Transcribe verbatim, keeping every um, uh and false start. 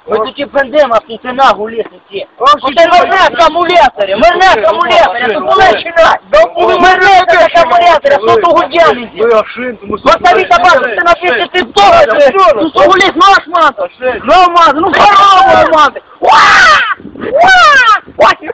Ми тут і пендемо, а тут і нагу лісниці. Оце верне акумулятори, верне акумулятори, тут Лещина. Верне акумулятори, тут у Гудяниці. Поставіть табак, ти напишеш, ти вторгати. Тут у ліс наш мати. Ну, мати, ну, корову мати. Уа! Уа! Ось